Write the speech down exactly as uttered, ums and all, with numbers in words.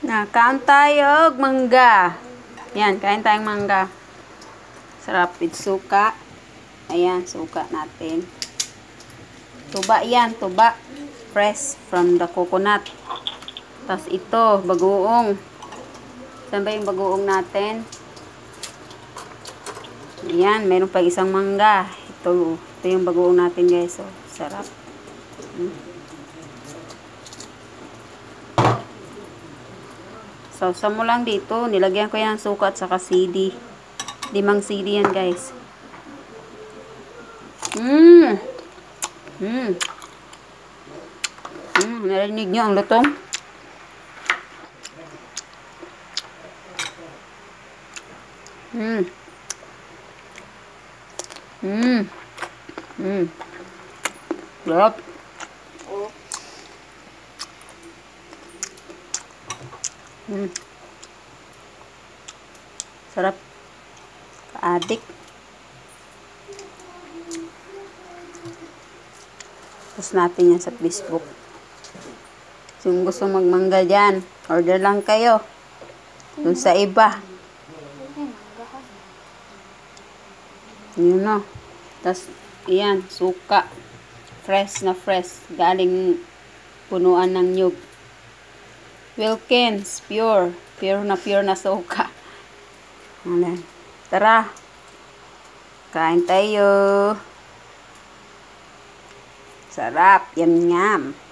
Na, kaon tayo og mangga. Yan, kain tayong mangga. Sarap with suka. Ayan, suka natin. Tuba yan, tuba. Fresh from the coconut. Tapos ito, bagoong. Saan ba yung bagoong natin? Ayan, meron pa isang mangga. Ito, ito yung bagoong natin guys. So, sarap. Hmm. Sausaw mo lang dito. Nilagyan ko yan ng suka at saka sidi. Limang sidi yan guys. Mmm. Mmm. Mmm. Narinig nyo ang lutong? Mmm. Mmm. Mmm. Sarap. Hmm. Sarap. Adik. Tapos natin yan sa Facebook. Kung gusto magmangga dyan, order lang kayo. Dun sa iba. Yun no. Tapos, yan, suka. Fresh na fresh. Galing punuan ng nyug. Wilkins, pure. Pure na pure na suka. Ayan. Tara. Kain tayo. Sarap. Yum yum.